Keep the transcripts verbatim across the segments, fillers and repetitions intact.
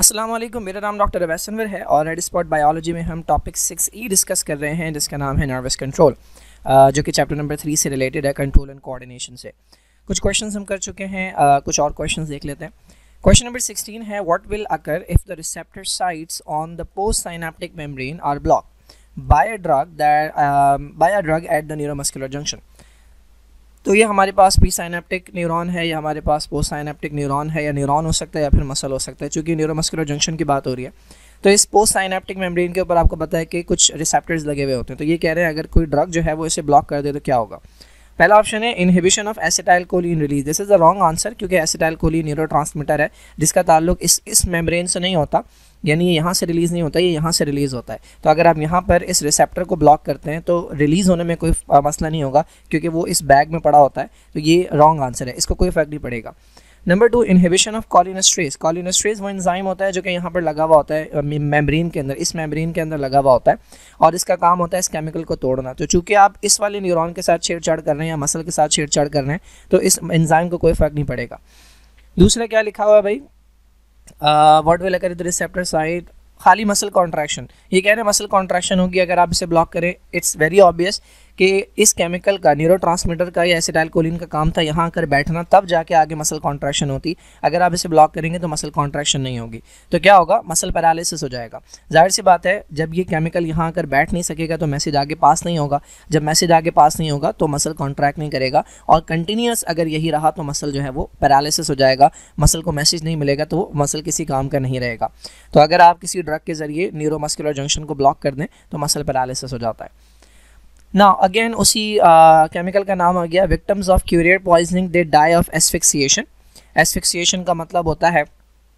अस्सलाम वालेकुम, मेरा नाम डॉक्टर अवैस अनवर है और रेड स्पॉट बायोलॉजी में हम टॉपिक सिक्स ई डिस्कस कर रहे हैं जिसका नाम है नर्वस कंट्रोल, जो कि चैप्टर नंबर थ्री से रिलेटेड है, कंट्रोल एंड कोऑर्डिनेशन से। कुछ क्वेश्चंस हम कर चुके हैं, uh, कुछ और क्वेश्चंस देख लेते हैं। क्वेश्चन नंबर सिक्सटीन है, what will occur if the receptor sites on the post synaptic membrane are block by a drug that by a drug at the neuromuscular junction. तो ये हमारे पास प्री साइनेप्टिक न्यूरॉन है या हमारे पास post synaptic neuron है, या neuron हो सकता है या फिर मसल हो सकता है, चूँकि न्यूरोमस्कुलर जंक्शन की बात हो रही है। तो इस पोस्ट साइनेप्टिक मेम्ब्रेन के ऊपर आपको पता है कि कुछ रिसेप्टर्स लगे हुए होते हैं। तो ये कह रहे हैं अगर कोई ड्रग जो है वो इसे ब्लॉक कर दे तो क्या होगा। पहला ऑप्शन है inhibition of acetylcholine release. This is the wrong answer, क्योंकि एसिटाइलकोलिन न्यूरोट्रांसमीटर है जिसका ताल्लुक इस इस मेम्ब्रेन से नहीं होता, यानी ये यहाँ से रिलीज़ नहीं होता, ये यहाँ से रिलीज़ होता है। तो अगर आप यहाँ पर इस रिसेप्टर को ब्लॉक करते हैं तो रिलीज़ होने में कोई मसला नहीं होगा, क्योंकि वो इस बैग में पड़ा होता है। तो ये रॉन्ग आंसर है, इसको कोई फर्क नहीं पड़ेगा। Number two, inhibition of cholinesterase. Cholinesterase वो एंजाइम होता है जो कि यहाँ पर लगा हुआ होता है मेम्ब्रेन के अंदर, इस मेम्ब्रेन के अंदर लगा हुआ होता है और इसका काम होता है इस केमिकल को तोड़ना। तो चूँकि आप इस वाले न्यूरॉन के साथ छेड़छाड़ कर रहे हैं या मसल के साथ छेड़छाड़ कर रहे हैं तो इस एंजाइम को कोई फ़र्क नहीं पड़ेगा। दूसरा क्या लिखा हुआ है भाई, what will occur the receptor site, खाली मसल कॉन्ट्रैक्शन। ये कह रहे हैं मसल कॉन्ट्रैक्शन होगी अगर आप इसे ब्लॉक करें। इट्स वेरी ऑब्वियस कि इस केमिकल का, न्यूरोट्रांसमीटर का या एसिटाइलकोलिन का काम था यहाँ आकर बैठना, तब जाके आगे मसल कॉन्ट्रैक्शन होती। अगर आप इसे ब्लॉक करेंगे तो मसल कॉन्ट्रैक्शन नहीं होगी, तो क्या होगा, मसल पैरालिसिस हो जाएगा। जाहिर सी बात है, जब ये केमिकल यहाँ आकर बैठ नहीं सकेगा तो मैसेज आगे पास नहीं होगा। जब मैसेज आगे पास नहीं होगा तो मसल कॉन्ट्रैक्ट नहीं करेगा, और कंटिन्यूस अगर यही रहा तो मसल जो है वो पैरालिसिस हो जाएगा। मसल को मैसेज नहीं मिलेगा तो वो मसल किसी काम का नहीं रहेगा। तो अगर आप किसी ड्रग के ज़रिए न्यूरोमस्कुलर जंक्शन को ब्लॉक कर दें तो मसल पैरालिसिस हो जाता है। ना अगेन उसी केमिकल uh, का नाम आ गया victims of curare poisoning they die of asphyxiation. Asphyxiation का मतलब होता है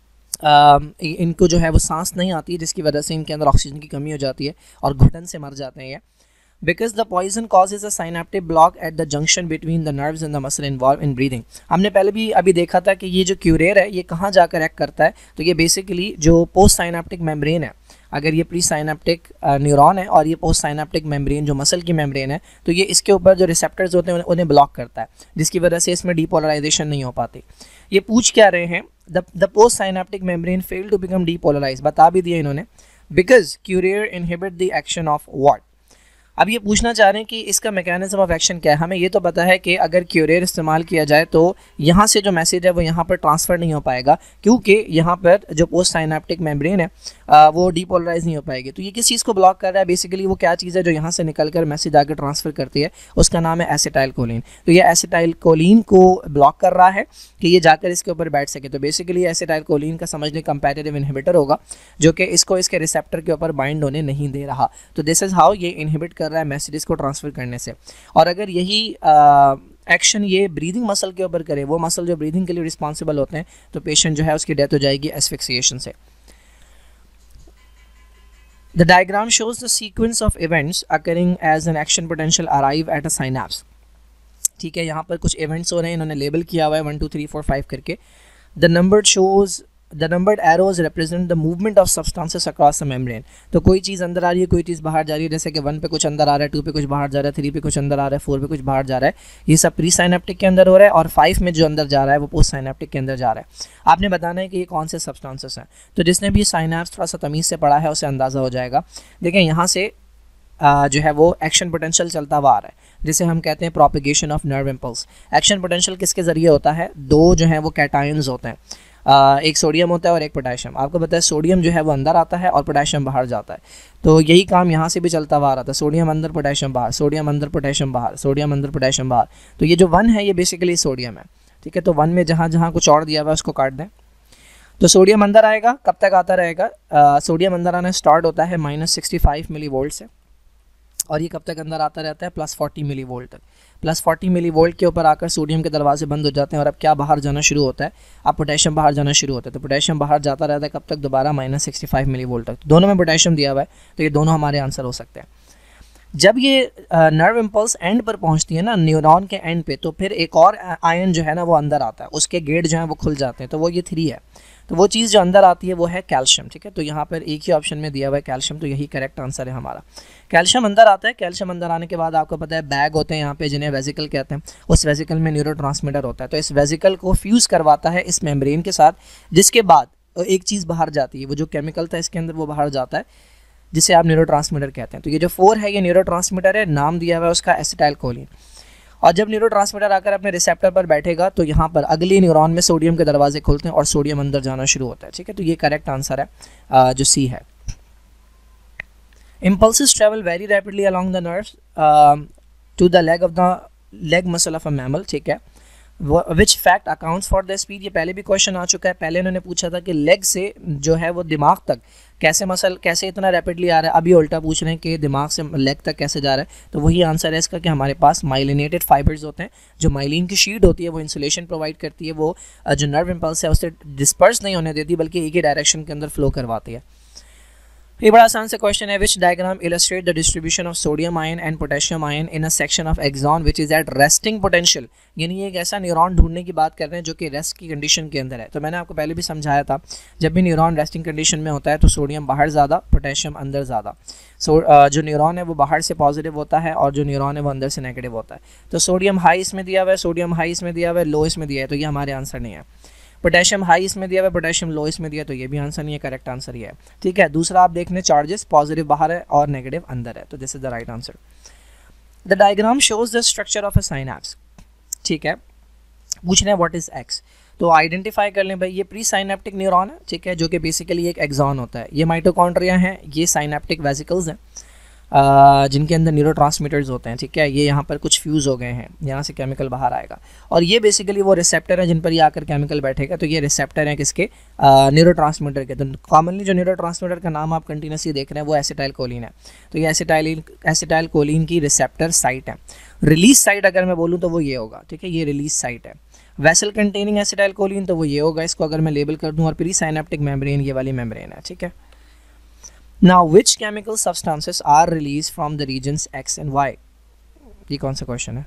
uh, इनको जो है वो सांस नहीं आती, जिसकी वजह से इनके अंदर ऑक्सीजन की कमी हो जाती है और घुटन से मर जाते हैं ये। Because the poison causes a synaptic block at the junction between the nerves and the muscle involve in breathing. हमने पहले भी अभी देखा था कि ये जो क्यूरियर है ये कहाँ जाकर एक्ट करता है। तो ये बेसिकली जो पोस्ट साइनेप्टिक मेम्ब्रेन है, अगर ये प्री साइनेप्टिक न्यूरॉन है और ये पोस्ट साइनेप्टिक मेम्ब्रेन जो मसल की मेम्ब्रेन है, तो ये इसके ऊपर जो रिसेप्टर्स होते हैं उन्हें ब्लॉक करता है, जिसकी वजह से इसमें डीपोलराइजेशन नहीं हो पाती। ये पूछ क्या रहे हैं, the the post synaptic membrane fail to become depolarise, बता भी दिया इन्होंने, because curare inhibit the action of what. अब ये पूछना चाह रहे हैं कि इसका मैकेनिज्म ऑफ एक्शन क्या है। हमें ये तो पता है कि अगर क्यूरियर इस्तेमाल किया जाए तो यहाँ से जो मैसेज है वो यहाँ पर ट्रांसफ़र नहीं हो पाएगा, क्योंकि यहाँ पर जो पोस्ट साइनेप्टिक मेम्ब्रेन है आ, वो डीपोलराइज नहीं हो पाएगी। तो ये किस चीज़ को ब्लॉक कर रहा है, बेसिकली वो क्या चीज़ है जो यहाँ से निकल कर मैसेज आगे ट्रांसफ़र करती है, उसका नाम है एसिटाइलकोलिन। तो ये एसिटाइलकोलिन को ब्लॉक कर रहा है कि ये जाकर इसके ऊपर बैठ सके। तो बेसिकली एसिटाइलकोलिन का समझ लें कंपैरेटिव इनहिबिटर होगा, जो कि इसको इसके रिसेप्टर के ऊपर बाइंड होने नहीं दे रहा। तो दिस इज़ हाउ ये इनहिबिट कर रहा है मैसेजेस को ट्रांसफ़र करने से। और अगर यही एक्शन ये ब्रीदिंग मसल के ऊपर करे, वो मसल जो ब्रीदिंग के लिए रिस्पॉन्सिबल होते हैं, तो पेशेंट जो है उसकी डेथ हो जाएगी एस्फिक्सिएशन से। The diagram shows the sequence of events occurring as an action potential arrive at a synapse। ठीक है, यहाँ पर कुछ इवेंट्स हो रहे हैं, इन्होंने लेबल किया हुआ है one two three four five करके। The numbered shows The numbered arrows represent the movement of substances across the membrane। तो कोई चीज़ अंदर आ रही है, कोई चीज़ बाहर जा रही है, जैसे कि वन पे कुछ अंदर आ रहा है, टू पे कुछ बाहर जा रहा है, थ्री पे कुछ अंदर आ रहा है, फोर पे कुछ बाहर जा रहा है। ये सब प्री साइनेप्टिक के अंदर हो रहा है, और फाइव में जो अंदर जा रहा है वो पोस्ट साइनेप्टिक के अंदर जा रहा है। आपने बताना है कि ये कौन से सब्सटेंसेस हैं। तो जिसने भी साइनेप्स थोड़ा सा तमीज़ से पढ़ा है उसे अंदाज़ा हो जाएगा। देखें यहाँ से आ, जो है वो एक्शन पोटेंशियल चलता हुआ आ रहा है, जिसे हम कहते हैं propagation of nerve impulse. Action potential किसके ज़रिए होता है, दो जो है वो कैटायंस होते हैं, Uh, एक सोडियम होता है और एक पोटेशियम। आपको पता है सोडियम जो है वो अंदर आता है और पोटेशियम बाहर जाता है। तो यही काम यहाँ से भी चलता हुआ आ रहा था, सोडियम अंदर पोटेशियम बाहर, सोडियम अंदर पोटेशियम बाहर, सोडियम अंदर पोटेशियम बाहर। तो ये जो वन है ये बेसिकली सोडियम है। ठीक है, तो वन में जहाँ जहाँ कुछ और दिया हुआ है उसको काट दें। तो सोडियम अंदर आएगा, कब तक आता रहेगा, uh, सोडियम अंदर आना स्टार्ट होता है minus sixty five millivolt से, और ये कब तक अंदर आता रहता है, प्लस फोर्टी मिली वोल्ट तक। प्लस फोर्टी मिली वोल्ट के ऊपर आकर सोडियम के दरवाजे बंद हो जाते हैं, और अब क्या बाहर जाना शुरू होता है, अब पोटेशियम बाहर जाना शुरू होता है। तो पोटेशियम बाहर जाता रहता है कब तक, दोबारा minus sixty five millivolt तक। दोनों में पोटेशियम दिया हुआ है, तो ये दोनों हमारे आंसर हो सकते हैं। जब ये नर्व इम्पल्स एंड पर पहुंचती है ना, न्यूरॉन के एंड पे, तो फिर एक और आयन जो है ना वो अंदर आता है, उसके गेट जो है वो खुल जाते हैं, तो वो ये थ्री है। तो वो चीज़ जो अंदर आती है वो है कैल्शियम। ठीक है, तो यहाँ पर एक ही ऑप्शन में दिया हुआ है कैल्शियम, तो यही करेक्ट आंसर है हमारा। कैल्शियम अंदर आता है। कैल्शियम अंदर आने के बाद आपको पता है बैग होते हैं यहाँ पे जिन्हें वेजिकल कहते हैं, उस वेजिकल में न्यूरोट्रांसमीटर होता है, तो इस वेजिकल को फ्यूज़ करवाता है इस मेम्ब्रेन के साथ, जिसके बाद तो एक चीज़ बाहर जाती है, वो जो केमिकल था इसके अंदर वो बाहर जाता है, जिसे आप न्यूरोट्रांसमीटर कहते हैं। तो ये जो फोर है ये न्यूरोट्रांसमीटर है, नाम दिया हुआ है उसका एसिटाइलकोलिन। और जब न्यूरोट्रांसमीटर आकर अपने रिसेप्टर पर बैठेगा तो यहाँ पर अगले न्यूरॉन में सोडियम के दरवाजे खुलते हैं और सोडियम अंदर जाना शुरू होता है। ठीक है, तो ये करेक्ट आंसर है जो सी है। Impulses travel very rapidly along the nerves uh, to the leg of the leg muscle of a mammal. ठीक है, which fact accounts for the speed? ये पहले भी क्वेश्चन आ चुका है। पहले उन्होंने पूछा था कि लेग से जो है वो दिमाग तक कैसे मसल कैसे इतना रैपिडली आ रहा है, अभी उल्टा पूछ रहे हैं कि दिमाग से लेग तक कैसे जा रहा है। तो वही आंसर है इसका कि हमारे पास माइलिनेटेड फाइबर्स होते हैं, जो माइलिन की शीट होती है वो इंसुलेशन प्रोवाइड करती है, वो जो नर्व इम्पल्स है उससे डिस्पर्स नहीं होने देती बल्कि एक ही डायरेक्शन के अंदर फ्लो करवाती है। ये बड़ा आसान सा क्वेश्चन है। Which diagram illustrate the distribution of sodium ion and potassium ion in a section of axon which is at resting potential. यानी एक ऐसा न्यूरॉन ढूंढने की बात कर रहे हैं जो कि रेस्ट की कंडीशन के अंदर है। तो मैंने आपको पहले भी समझाया था, जब भी न्यूरॉन रेस्टिंग कंडीशन में होता है तो सोडियम बाहर ज़्यादा, पोटेशियम अंदर ज़्यादा। सो so, जो न्यूरॉन है वो बाहर से पॉजिटिव होता है और जो न्यूरॉन है वो अंदर से नेगेटिव होता है। तो सोडियम हाई इसमें दिया हुआ है, सोडियम हाई इसमें दिया हुआ है, लो इसमें दिया है, तो ये हमारे आंसर नहीं है। पोटेशियम हाई इसमें दिया हुआ है, पोटेशियम लो इसमें दिया है, तो ये भी आंसर नहीं है, करेक्ट आंसर ये है। ठीक है, दूसरा आप देख लें, चार्जेस पॉजिटिव बाहर है और नेगेटिव अंदर है, तो this is the right answer. The diagram shows the structure of a synapse. ठीक है, पूछ रहे हैं व्हाट इज एक्स, तो आइडेंटिफाई कर लें भाई, ये प्री साइनेप्टिक न्यूरॉन है। ठीक है, जो कि बेसिकली एक एक्सॉन होता है। ये माइटोकॉन्ड्रिया हैं, ये साइनेप्टिक वेसिकल्स हैं जिनके अंदर न्यूरोट्रांसमीटर्स होते हैं। ठीक है, ये यहाँ पर कुछ फ्यूज़ हो गए हैं, यहाँ से केमिकल बाहर आएगा और ये बेसिकली वो रिसेप्टर है जिन पर ये आकर केमिकल बैठेगा। तो ये रिसेप्टर है किसके, न्यूरोट्रांसमीटर के। तो कॉमनली जो न्यूरोट्रांसमीटर का नाम आप कंटिन्यूसली देख रहे हैं वो एसिटाइलकोलिन है। तो ये एसिटाइलिन एसिटाइलकोलिन की रिसेप्टर साइट है। रिलीज साइट अगर मैं बोलूँ तो वो ये होगा। ठीक है, ये रिलीज साइट है। वेसल कंटेनिंग एसिटाइलकोलिन तो वो ये होगा, इसको अगर मैं लेबल कर दूँ। और प्री साइनेप्टिक मेम्ब्रेन ये वाली मेम्ब्रेन है। ठीक है, Now which chemical substances are released from the regions X and Y? ये कौन सा क्वेश्चन है?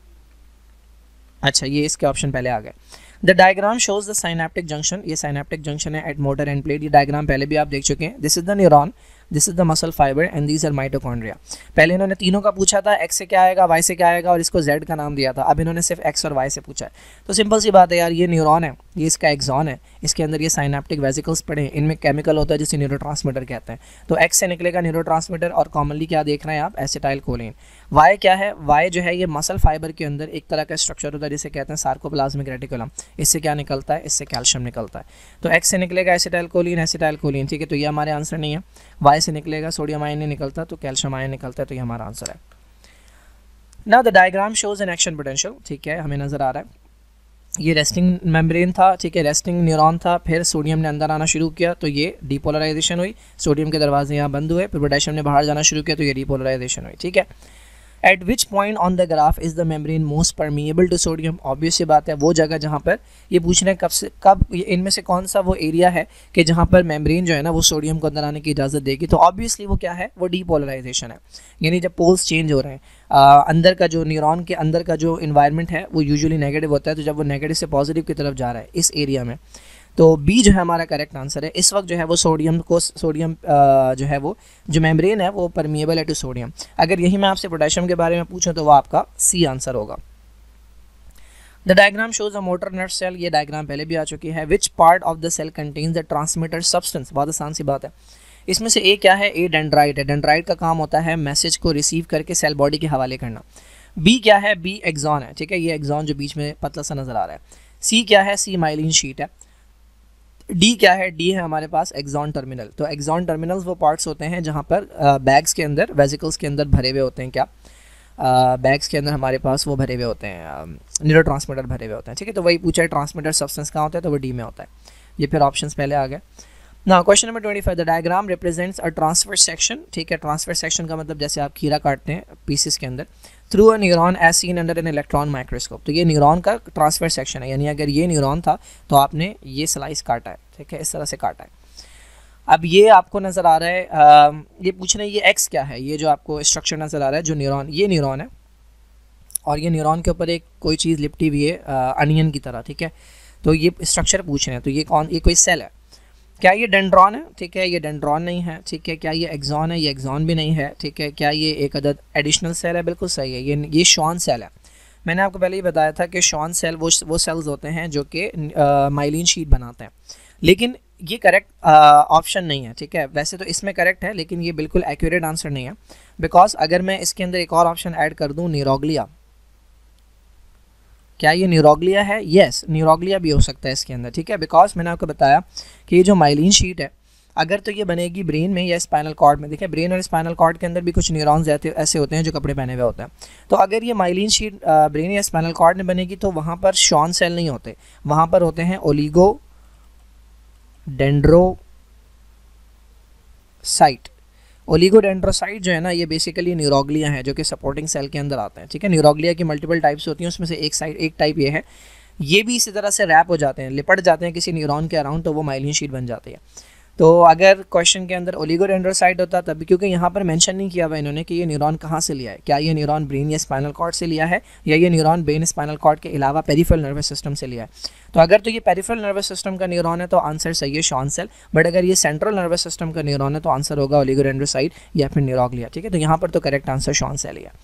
अच्छा, ये इसके ऑप्शन पहले आ गए। The diagram shows the synaptic junction, ये साइनेप्टिक जंक्शन है एट मोटर एंड प्लेट। ये डायग्राम पहले भी आप देख चुके हैं। This is the neuron, this is the muscle fibre and these are mitochondria. पहले इन्होंने तीनों का पूछा था, एक्स से क्या आएगा, वाई से क्या आएगा, और इसको जेड का नाम दिया था। अब इन्होंने सिर्फ एक्स और वाई से पूछा है। तो सिंपल सी बात है यार, ये न्यूरॉन है, ये इसका एक्सॉन है, इसके अंदर ये साइनेप्टिक वेसिकल्स पड़े हैं, इनमें केमिकल होता है जिसे न्यूरोट्रांसमीटर कहते हैं। तो एक्स से निकलेगा न्यूरोट्रांसमीटर और कॉमनली क्या देख रहे हैं आप, एसिटाइलकोलिन। वाई क्या है, वाई जो है ये मसल फाइबर के अंदर एक तरह का स्ट्रक्चर होता है जिसे कहते हैं सार्कोप्लाज्मिक रेटिकुलम। इससे क्या निकलता है, इससे कैल्शियम निकलता है। तो एक्स से निकलेगा एसिटाइलकोलिन, एसिटाइलकोलिन। ठीक है, तो ये हमारे आंसर नहीं है। वाई से निकलेगा सोडियम आयन नहीं निकलता, तो कैल्शियम आयन निकलता है, तो ये हमारा आंसर है। Now the diagram shows an action potential. ठीक है, हमें नजर आ रहा है ये रेस्टिंग मेम्ब्रेन था। ठीक है, रेस्टिंग न्यूरॉन था, फिर सोडियम ने अंदर आना शुरू किया तो ये डीपोलराइजेशन हुई, सोडियम के दरवाजे यहाँ बंद हुए, फिर पोटेशियम ने बाहर जाना शुरू किया तो ये डीपोलराइजेशन हुई। ठीक है, at which point on the graph is the membrane most permeable to sodium. Obvious सी बात है, वो जगह जहाँ पर ये पूछ रहे हैं कब से कब इनमें से कौन सा वो एरिया है कि जहाँ पर मेम्ब्रेन जो है ना वो सोडियम को अंदर आने की इजाज़त देगी। तो ऑब्वियसली वो क्या है, वो डीपोलराइजेशन है। यानी जब पोल्स चेंज हो रहे हैं, आ, अंदर का जो न्यूरॉन के अंदर का जो इन्वायरमेंट है वो यूजुअली नेगेटिव होता है। तो जब वो नेगेटिव से पॉजिटिव की तरफ जा रहा है इस एरिया में, तो बी जो है हमारा करेक्ट आंसर है। इस वक्त जो है वो सोडियम को सोडियम जो है वो जो मेम्ब्रेन है वो परमिएबल है टू सोडियम। अगर यही मैं आपसे पोटेशियम के बारे में पूछूं तो वो आपका सी आंसर होगा। The diagram shows a motor nerve cell. ये डायग्राम पहले भी आ चुकी है। Which part of the cell contains the transmitter substance. बहुत आसान सी बात है। इसमें से ए क्या है, ए डेंड्राइट है। डेंड्राइट का काम होता है मैसेज को रिसीव करके सेल बॉडी के हवाले करना। बी क्या है, बी एक्सॉन है। ठीक है, ये एक्सॉन जो बीच में पतला सा नजर आ रहा है। सी क्या है, सी माइलिन शीट है। डी क्या है, डी है हमारे पास एक्सॉन टर्मिनल। तो एक्सॉन टर्मिनल्स वो पार्ट्स होते हैं जहाँ पर बैग्स के अंदर, वेसिकल्स के अंदर भरे हुए होते हैं। क्या बैग्स के अंदर हमारे पास वो भरे हुए होते हैं, न्यूरोट्रांसमीटर भरे हुए होते हैं। ठीक है, तो वही पूछा है ट्रांसमीटर सब्सटेंस कहाँ होता है, तो वो डी में होता है। ये फिर ऑप्शंस पहले आ गए। Now question number twenty five, the diagram represents a transfer section. ठीक है, ट्रांसफर सेक्शन का मतलब जैसे आप खीरा काटते हैं पीसेस के अंदर, through a neuron as seen under an electron microscope. तो ये न्यूरॉन का ट्रांसफर सेक्शन है, यानी अगर ये न्यूरॉन था तो आपने ये स्लाइस काटा है। ठीक है, इस तरह से काटा है। अब ये आपको नज़र आ रहा है, आ, ये पूछ रहे हैं ये एक्स क्या है। ये जो आपको स्ट्रक्चर नज़र आ रहा है, जो न्यूरॉन, ये न्यूरॉन है और ये न्यूरॉन के ऊपर एक कोई चीज़ लिपटी हुई है अनियन की तरह। ठीक है, तो ये स्ट्रक्चर पूछ रहे हैं। तो ये कौन, ये कोई सेल है। क्या ये डेंड्रॉन है? ठीक है, ये डेंड्रॉन नहीं है। ठीक है, क्या ये एक्सॉन है? ये एक्सॉन भी नहीं है। ठीक है, क्या ये एक अदद एडिशनल सेल है? बिल्कुल सही है, ये ये शॉन सेल है। मैंने आपको पहले ही बताया था कि शॉन सेल वो वो सेल्स होते हैं जो कि माइलिन शीट बनाते हैं। लेकिन ये करेक्ट ऑप्शन नहीं है, ठीक है। वैसे तो इसमें करेक्ट है लेकिन ये बिल्कुल एक्यूरेट आंसर नहीं है, बिकॉज अगर मैं इसके अंदर एक और ऑप्शन ऐड कर दूं न्यूरोग्लिया, क्या ये न्यूरोग्लिया है? यस, न्यूरोग्लिया भी हो सकता है इसके अंदर, ठीक है। बिकॉज मैंने आपको बताया कि ये जो माइलिन शीट है अगर तो ये बनेगी ब्रेन में या स्पाइनल कॉर्ड में, देखिए ब्रेन और स्पाइनल कॉर्ड के अंदर भी कुछ न्यूरॉन्स ऐसे होते हैं जो कपड़े पहने हुए होते हैं। तो अगर ये माइलिन शीट ब्रेन या स्पाइनल कॉर्ड में बनेगी तो वहाँ पर शॉन सेल नहीं होते, वहाँ पर होते हैं ओलिगो डेंड्रोसाइट। ओलिगोडेंड्रोसाइट जो है ना ये बेसिकली न्यूरोग्लिया है जो कि सपोर्टिंग सेल के अंदर आते हैं, ठीक है। न्यूरोग्लिया की मल्टीपल टाइप्स होती हैं, उसमें से एक साइड एक टाइप ये है, ये भी इसी तरह से रैप हो जाते हैं, लिपट जाते हैं किसी न्यूरॉन के अराउंड, तो वो माइलिन शीट बन जाती है। तो अगर क्वेश्चन के अंदर ओलिगोडेंड्रोसाइट होता तब, क्योंकि यहाँ पर मेंशन नहीं किया हुआ इन्होंने कि ये न्यूरॉन कहाँ से लिया है, क्या ये न्यूरॉन ब्रेन या स्पाइनल कॉर्ड से लिया है या ये न्यूरॉन ब्रेन स्पाइनल कॉर्ड के अलावा पेरिफेरल नर्वस सिस्टम से लिया है। तो अगर तो ये पेरिफेरल नर्वस सिस्टम का न्यूरॉन है तो आंसर सही है शॉन सेल, बट अगर ये सेंट्रल नर्वस सिस्टम का न्यूरॉन है तो आंसर होगा ओलिगोडेंड्रोसाइट या फिर न्यूरोग्लिया, ठीक है। तो यहाँ पर तो करेक्ट आंसर शॉन सेल है।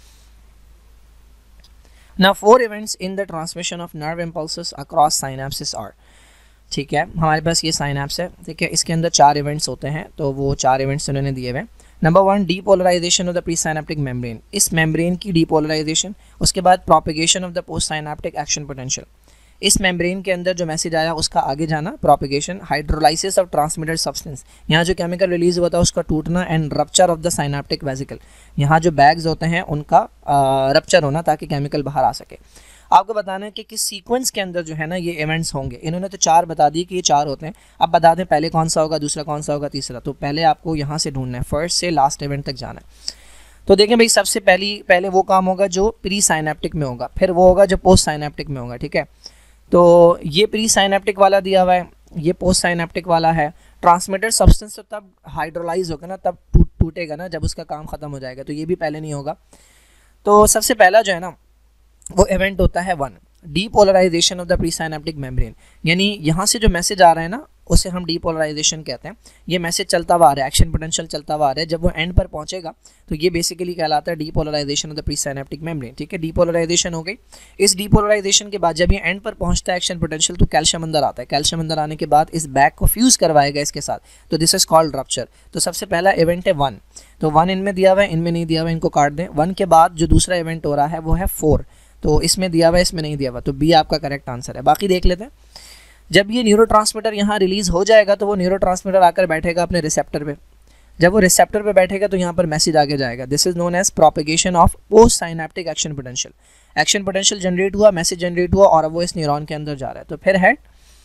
Now four events in the transmission of nerve impulses across synapses are, ठीक है। हमारे पास ये साइनैप्स है, ठीक है, इसके अंदर चार इवेंट्स होते हैं, तो वो चार इवेंट्स उन्होंने दिए हुए हैं। Number one, depolarisation of the pre synaptic membrane, इस मेम्ब्रेन की डीपोलराइजेशन। उसके बाद propagation of the post synaptic action potential, इस मेम्ब्रेन के अंदर जो मैसेज आया उसका आगे जाना, propagation. Hydrolysis of transmitted substance, यहाँ जो केमिकल रिलीज हुआ था उसका टूटना, and rupture of the synaptic vesicle, यहाँ जो बैग्स होते हैं उनका रप्चर होना ताकि केमिकल बाहर आ सके। आपको बताना है कि किस सीक्वेंस के अंदर जो है ना ये इवेंट्स होंगे। इन्होंने तो चार बता दिए कि ये चार होते हैं, अब बता दें पहले कौन सा होगा, दूसरा कौन सा होगा, तीसरा। तो पहले आपको यहाँ से ढूंढना है, फर्स्ट से लास्ट इवेंट तक जाना है। तो देखें भाई, सबसे पहली पहले वो काम होगा जो प्री साइनेप्टिक में होगा, फिर वो होगा जो पोस्ट साइनेप्टिक में होगा, ठीक है। तो ये प्री साइनेप्टिक वाला दिया हुआ है, ये पोस्ट साइनेप्टिक वाला है। ट्रांसमिटेड सब्सटेंस तो तब हाइड्रोलाइज होगा ना, तब टूट टूटेगा ना जब उसका काम ख़त्म हो जाएगा, तो ये भी पहले नहीं होगा। तो सबसे पहला जो है ना वो इवेंट होता है one, depolarisation of the pre synaptic membrane, यानी यहाँ से जो मैसेज आ रहा है ना उसे हम डीपोलराइजेशन कहते हैं। ये मैसेज चलता हुआ आ रहा है, एक्शन पोटेंशियल चलता हुआ आ रहा है, जब वो एंड पर पहुंचेगा तो ये बेसिकली कहलाता है depolarisation of the pre synaptic membrane, ठीक है। डीपोलराइजेशन हो गई। इस डीपोलराइजेशन के बाद जब ये एंड पर पहुंचता है एक्शन पोटेंशियल, तो कैल्शियम अंदर आता है। कैल्शियम अंदर आने के बाद इस बैग को फ्यूज करवाएगा इसके साथ, तो दिस इज कॉल्ड रप्चर। तो सबसे पहला इवेंट है वन, तो वन इनमें दिया हुआ है, इनमें नहीं दिया हुआ, इनको काट दें। वन के बाद जो दूसरा इवेंट हो रहा है वो है फोर, तो इसमें दिया हुआ है, इसमें नहीं दिया हुआ, तो बी आपका करेक्ट आंसर है। बाकी देख लेते हैं। जब ये न्यूरोट्रांसमीटर यहाँ रिलीज हो जाएगा तो वो न्यूरोट्रांसमीटर आकर बैठेगा अपने रिसेप्टर पे। जब वो रिसेप्टर पे बैठेगा तो यहाँ पर मैसेज आगे जाएगा, this is known as propagation of post synaptic action potential. Action potential generate हुआ, मैसेज जनरेट हुआ और अब वो इस न्यूरॉन के अंदर जा रहा है। तो फिर है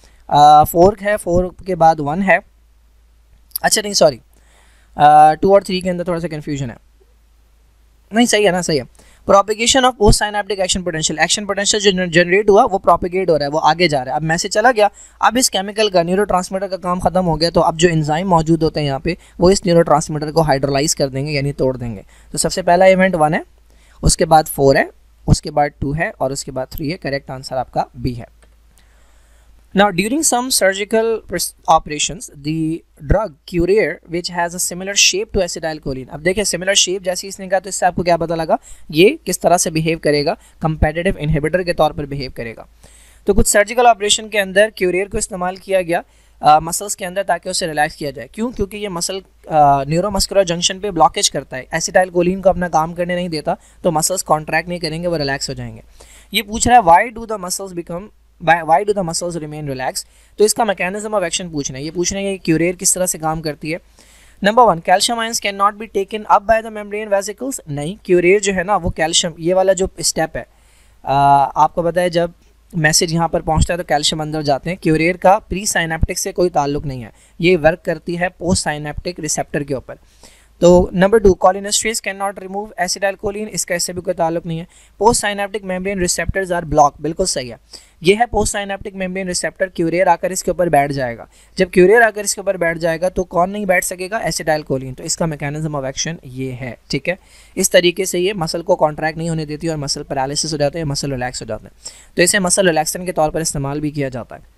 फोर है, फोर के बाद वन है, अच्छा नहीं सॉरी टू और थ्री के अंदर थोड़ा सा कन्फ्यूजन है, नहीं सही है ना, सही है। Propagation of post synaptic action potential, action potential जो जनरेट हुआ वो प्रोपेगेट हो रहा है, वो आगे जा रहा है। अब मैसेज चला गया, अब इस केमिकल का न्यूरोट्रांसमीटर का काम खत्म हो गया, तो अब जो एंजाइम मौजूद होते हैं यहाँ पे वो इस न्यूरोट्रांसमीटर को हाइड्रोलाइज कर देंगे, यानी तोड़ देंगे। तो सबसे पहला इवेंट वन है, उसके बाद फोर है, उसके बाद टू है और उसके बाद थ्री है। करेक्ट आंसर आपका बी है। Now, during some surgical operations, the drug Curare, which has a similar shape to acetylcholine, अब देखिए similar shape जैसी इसने कहा तो इससे आपको क्या पता लगा ये किस तरह से बिहेव करेगा, competitive inhibitor के तौर पर बिहेव करेगा। तो कुछ सर्जिकल ऑपरेशन के अंदर Curare को इस्तेमाल किया गया मसल्स के अंदर ताकि उसे रिलैक्स किया जाए। क्यों? क्योंकि ये मसल न्यूरोमस्कुलर जंक्शन पे ब्लॉकेज करता है, एसिटाइलकोलिन को अपना काम करने नहीं देता, तो मसल्स कॉन्ट्रैक्ट नहीं करेंगे, वो रिलैक्स हो जाएंगे। ये पूछ रहा है why do the muscles become why do the muscles remain relax, तो इसका मैकेनिज्म ऑफ एक्शन पूछना है। ये पूछना है कि क्यूरेर किस तरह से काम करती है। Number one, calcium ions can not be taken up by the membrane vesicles, नहीं, क्यूरेर जो है ना वो कैल्शियम, ये वाला जो स्टेप है आ, आपको पता है जब मैसेज यहाँ पर पहुँचता है तो कैल्शियम अंदर जाते हैं। क्यूरेर का प्री साइनेप्टिक से कोई ताल्लुक नहीं है, ये वर्क करती है पोस्ट साइनेप्टिक रिसेप्टर के ऊपर। तो number two, cholinesterase can not remove acetylcholine, इसका इससे भी कोई ताल्लुक नहीं है। Post synaptic membrane receptors are block, बिल्कुल सही है, ये है post synaptic membrane receptor. Curare आकर इसके ऊपर बैठ जाएगा, जब क्यूरेर आकर इसके ऊपर बैठ जाएगा तो कौन नहीं बैठ सकेगा, एसिटाइलकोलिन, तो इसका मैकेनिज्म ऑफ एक्शन ये है, ठीक है। इस तरीके से ये मसल को कॉन्ट्रैक्ट नहीं होने देती और मसल पैरालिसिस हो जाते हैं, मसल रिलैक्स हो जाते हैं, तो इसे मसल रिलैक्सन के तौर पर इस्तेमाल भी किया जाता है।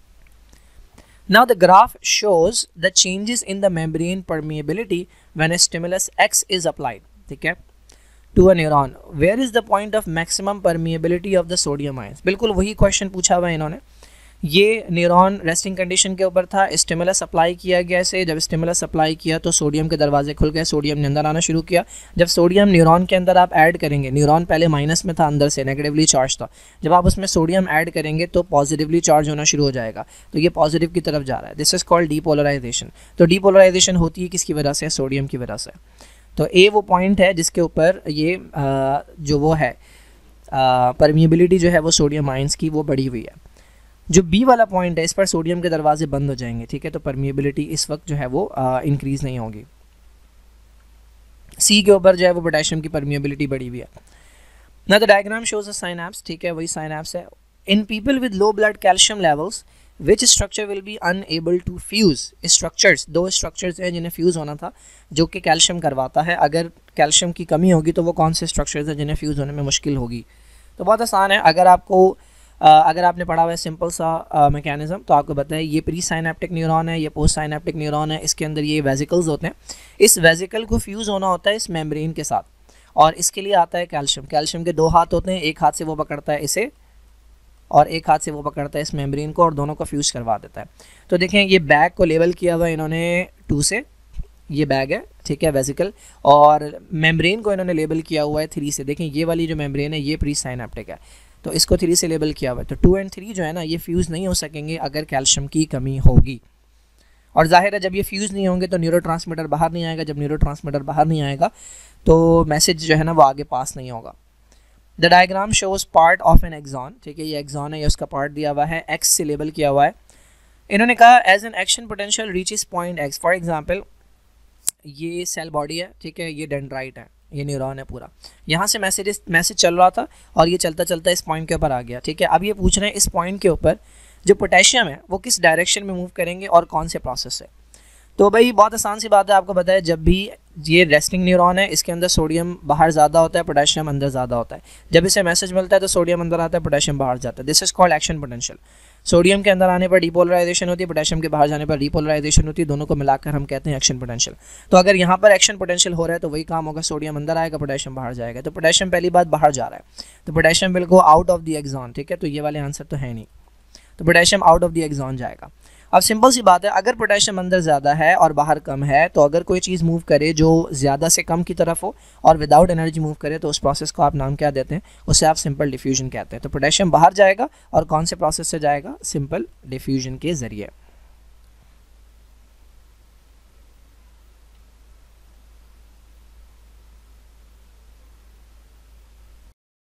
Now the graph shows the changes in the membrane permeability when a stimulus X is applied, ठीक है, to a neuron. Where is the point of maximum permeability of the sodium ions? बिल्कुल वही क्वेश्चन पूछा हुआ है इन्होंने ये neuron resting condition के ऊपर था, स्टिमुलस अप्लाई किया गया इसे, जब स्टिमुलस अप्लाई किया तो सोडियम के दरवाजे खुल गए, सोडियम ने अंदर आना शुरू किया। जब सोडियम न्यूरॉन के अंदर आप ऐड करेंगे, न्यूरॉन पहले माइनस में था, अंदर से नेगेटिवली चार्ज था, जब आप उसमें सोडियम ऐड करेंगे तो पॉजिटिवली चार्ज होना शुरू हो जाएगा, तो ये पॉजिटिव की तरफ जा रहा है। This is called depolarization. तो डीपोलराइजेशन होती है किसकी वजह से? सोडियम की वजह से। तो ए वो पॉइंट है जिसके ऊपर ये आ, जो वो है परमिएबिलिटी जो है वो सोडियम आयंस की वो बढ़ी हुई है। जो बी वाला पॉइंट है इस पर सोडियम के दरवाजे बंद हो जाएंगे, ठीक है, तो परमिएबिलिटी इस वक्त जो है वो इंक्रीज नहीं होगी। सी के ऊपर जो है वो पोटेशियम की परमिएबिलिटी बढ़ी हुई है। ना the diagram shows a synapse, ठीक है, वही साइनैप्स है। In people with low blood calcium levels which structure will be unable to fuse. Structures, दो स्ट्रक्चर्स हैं जिन्हें फ्यूज़ होना था जो कि कैल्शियम करवाता है। अगर कैल्शियम की कमी होगी तो वो कौन से स्ट्रक्चर्स हैं जिन्हें फ्यूज़ होने में मुश्किल होगी? तो बहुत आसान है। अगर आपको Uh, अगर आपने पढ़ा हुआ है सिंपल सा मैकेनिज्म, तो आपको पता है ये प्री साइनेप्टिक न्यूरॉन है, ये पोस्ट साइनेप्टिक न्यूरॉन है, इसके अंदर ये वेजिकल्स होते हैं। इस वेजिकल को फ्यूज़ होना होता है इस मेम्ब्रेन के साथ, और इसके लिए आता है कैल्शियम। कैल्शियम के दो हाथ होते हैं, एक हाथ से वो पकड़ता है इसे और एक हाथ से वो पकड़ता है इस मेम्ब्रेन को, और दोनों को फ्यूज़ करवा देता है। तो देखें ये बैग को लेबल किया हुआ है इन्होंने टू से, ये बैग है, ठीक है, वेजिकल, और मेम्ब्रेन को इन्होंने लेबल किया हुआ है थ्री से। देखें ये वाली जो मेम्ब्रेन है ये प्री साइनेप्टिक है, तो इसको थ्री से लेबल किया हुआ है। तो टू एंड थ्री जो है ना ये फ्यूज़ नहीं हो सकेंगे अगर कैल्शियम की कमी होगी। और जाहिर है जब ये फ्यूज़ नहीं होंगे तो न्यूरोट्रांसमीटर बाहर नहीं आएगा, जब न्यूरोट्रांसमीटर बाहर नहीं आएगा तो मैसेज जो है ना वो आगे पास नहीं होगा। The diagram shows part of an axon, ठीक है, ये एक्सॉन है, ये उसका पार्ट दिया हुआ है, एक्स से लेबल किया हुआ है। इन्होंने कहा as an action potential reaches point X. For example ये सेल बॉडी है, ठीक है, ये डेंड्राइट है, ये न्यूरॉन है पूरा, यहाँ से मैसेज मैसेज चल रहा था और ये चलता चलता इस पॉइंट के ऊपर आ गया, ठीक है। अब ये पूछ रहे हैं इस पॉइंट के ऊपर जो पोटेशियम है वो किस डायरेक्शन में मूव करेंगे और कौन से प्रोसेस से। तो भाई बहुत आसान सी बात है, आपको पता है जब भी ये रेस्टिंग न्यूरॉन है इसके अंदर सोडियम बाहर ज़्यादा होता है, पोटेशियम अंदर ज़्यादा होता है। जब इसे मैसेज मिलता है तो सोडियम अंदर आता है, पोटेशियम बाहर जाता है। This is called action potential. Sodium के अंदर आने पर डीपोलराइजेशन होती है, पोटेशियम के बाहर जाने पर रीपोलराइजेशन होती है, दोनों को मिलाकर हम कहते हैं एक्शन पोटेंशियल। तो अगर यहाँ पर एक्शन पोटेंशियल हो रहा है तो वही काम होगा, सोडियम अंदर आएगा, पोटेशियम बाहर जाएगा। तो पोटेशियम पहली बात बाहर जा रहा है, तो potassium will go out of the axon, ठीक है, तो ये वाले आंसर तो है नहीं, तो potassium out of the axon जाएगा। अब सिंपल सी बात है, अगर पोटेशियम अंदर ज़्यादा है और बाहर कम है, तो अगर कोई चीज़ मूव करे जो ज़्यादा से कम की तरफ हो और विदाउट एनर्जी मूव करे तो उस प्रोसेस को आप नाम क्या देते हैं? उससे आप सिंपल डिफ्यूजन कहते हैं। तो पोटेशियम बाहर जाएगा और कौन से प्रोसेस से जाएगा? सिंपल डिफ्यूजन के ज़रिए।